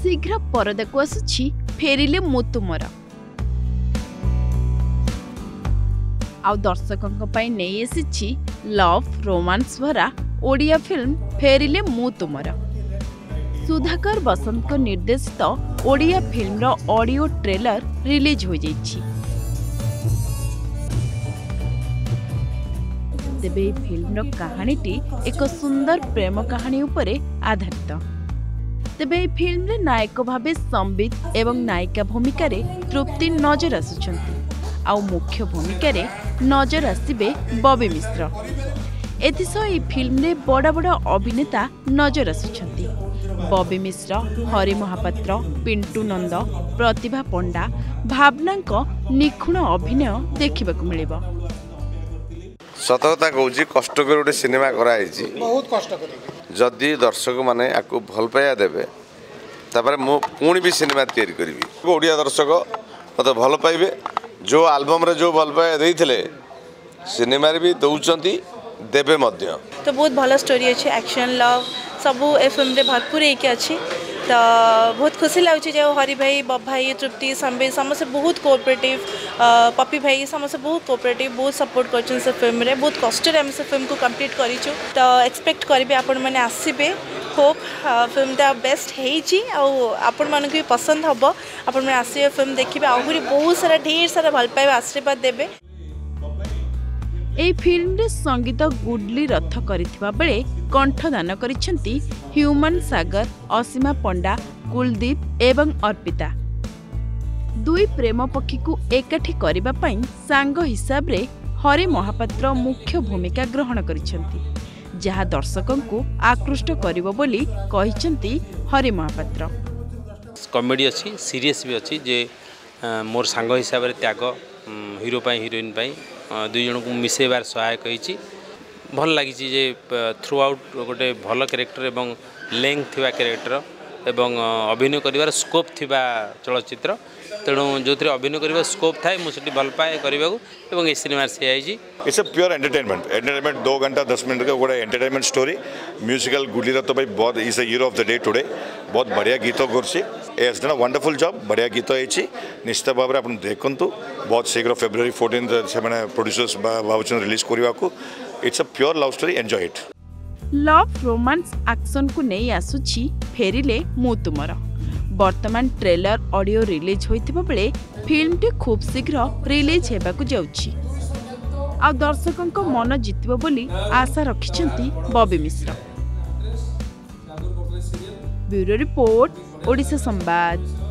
शीघ्र परदाकू आसुछि फेरिले मु तुमर आउ दर्शकों पई नहीं आसी लव रोमांस भरा ओडिया फिल्म फेरिले मु तुमर। सुधाकर बसंत को निर्देशित ओडिया फिल्म रो ऑडियो ट्रेलर रिलीज हो जाइछि। तेबे फिल्म रो कहानीटी एक सुंदर प्रेम कहानी उपरे आधारित। तेबे फिल्म रे नायक भावे संबित एवं नायिका भूमिका रे तृप्ति नजर आसुछंती आउ मुख्य भूमिका रे नजर आसिबे बॉबी मिश्र। एथिसह ई फिल्म रे बड़ा बड़ा अभिनेता नजर आसुछंती। बॉबी मिश्र, हरि महापात्र, पिंटू नंद, प्रतिभा पंडा, भावना निखुण अभिनय देखा मिलिबो। सतकता कहूँ कष्ट कर गोटे सिनेमा कराई बहुत कष्ट कर जदि दर्शक मैंने आपको भल पाया देवे तापर मु पुणी भी सिनेमा तैयारी करी ओडिया दर्शक मत भल पाइबे जो आल्बम रे जो भल पाया देइथिले सिनेमा रे भी दउचंती देबे मध्य। तो बहुत भल स्टोरी अच्छे एक्शन लव सबू ए फिल्म रे भरपूर एक अच्छी तो बहुत खुशी लगुच हरि भाई बब भाई तृप्ति संबित समस्त बहुत कोऑपरेटिव पपी भाई समस्त बहुत कोऑपरेटिव बहुत सपोर्ट कर फिल्म रे बहुत कष्ट से फिल्म को कंप्लीट करूँ तो एक्सपेक्ट करेंगे आपण मैंने आसबे होप फिल्म टा बेस्ट होपन मानक भी पसंद हम आपण मैंने आसबे फिल्म देखिए आहरी बहुत सारा ढेर सारा भल पाइबा आशीर्वाद देवे। ए फिल्म रे संगीत गुडली रथ करिथिबा बेले कंठदान करिसेंती ह्यूमन सागर, असीमा पंडा, कुलदीप एवं अर्पिता। दुई प्रेम पक्षी को एकाठी करिबा पई सांग हिसाब रे हरि महापात्र मुख्य भूमिका ग्रहण करिसेंती जहा दर्शकों को आकृष्ट करिवो बोली कहिसेंती हरि महापात्र। कॉमेडी अच्छी सीरियस भी अच्छी जे मोर सांग हिसाब रे त्याग हीरो पाई हीरोइन पाई दुई जन को मिसेबार सहायक होती भल लगी जे थ्रू आउट गोटे भल कैरेक्टर एवं लेंथ थिबा कैरेक्टर एवं अभिनय करिवार स्कोप थिबा चलचित्र तेणु जो अभिनय करने स्कोप थाए मुझे भल पाए करने एवं सिनेमा से आई। इट्स अ प्योर एंटरटेनमेंट 2 घंटा 10 मिनट का गोटे एंटरटेनमेंट स्टोरी म्यूजिकल गुली रथ भाई बहुत is the hero of the day today बहुत बढ़िया गीत कर वंडरफुल जॉब बढ़िया गीत होती निश्चित भाव में आप देखु बहुत शीघ्र February 14 से प्रोड्यूसर्स भावुन रिलीज करने को it's a pure love story enjoy it. Love romance action को नहीं आसुछि फेरिले मु तुमर। वर्तमान ट्रेलर ऑडियो रिलीज होइथिबा बेले फिल्म टी खूब शीघ्र रिलीज हेबाकु जाउछि आ दर्शकों को मन जितबो बोली आशा रखिछंती बॉबी मिश्र। ब्यूरो रिपोर्ट, ओडिशा संवाद।